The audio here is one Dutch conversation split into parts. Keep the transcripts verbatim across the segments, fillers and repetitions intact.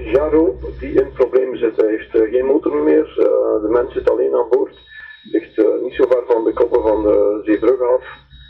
Jaro die in problemen zit. Hij heeft uh, geen motor meer, uh, de mens zit alleen aan boord. Ligt uh, niet zo ver van de koppen van de Zeebrugge af.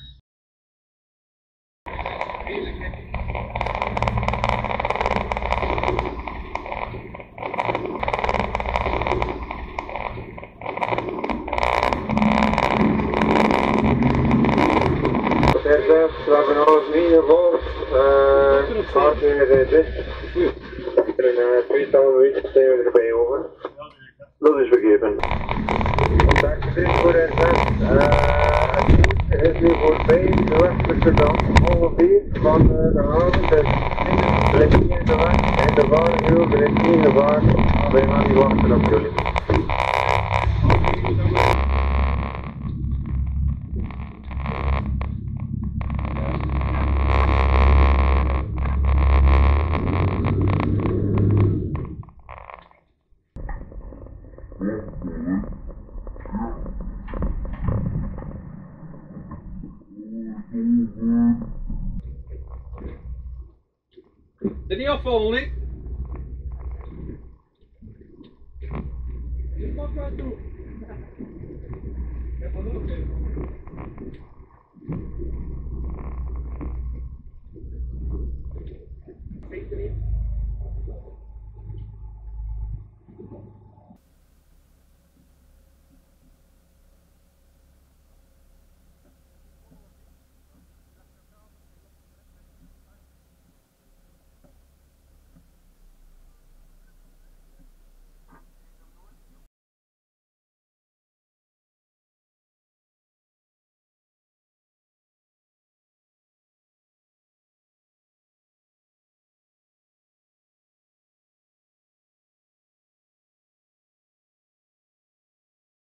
We hebben alles mee naar boord. Het gaat weer dicht. In een tweetal minuten zijn we erbij over. Dat is vergeven. Contact is voor R zes. Het boot is nu voorbij de westelijke kant. Ongeveer van de haven. Dus er ligt niet in de weg. In de vaargeul, er is niet in de vaart. Wij gaan niet wachten op jullie. Zit die afvallen, niet? Je mag maar toe. Ik heb dat ook even.